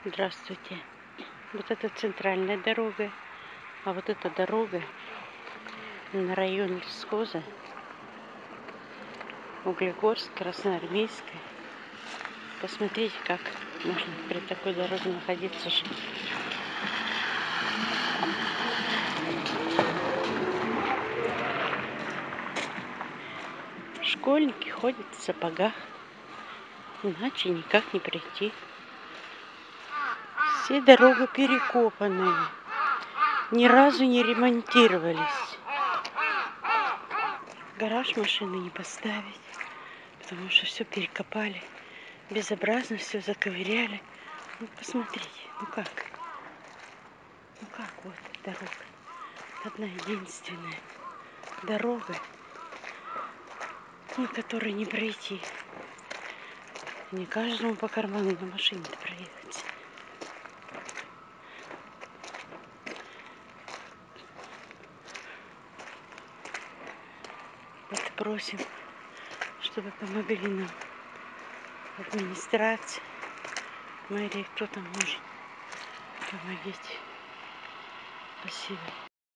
Здравствуйте. Вот это центральная дорога, а вот эта дорога на район лесхоза, Углегорск, Красноармейская. Посмотрите, как можно при такой дороге находиться, жить. Школьники ходят в сапогах, иначе никак не прийти. Все дороги перекопанные, ни разу не ремонтировались. В гараж машины не поставить, потому что все перекопали. Безобразно все заковыряли. Ну, посмотрите, ну как вот дорога. Одна единственная дорога, на которой не пройти. Не каждому по карману на машине-то проехать. Вот просим, чтобы помогли нам администрация, мэрия, кто там может. Помогите. Спасибо.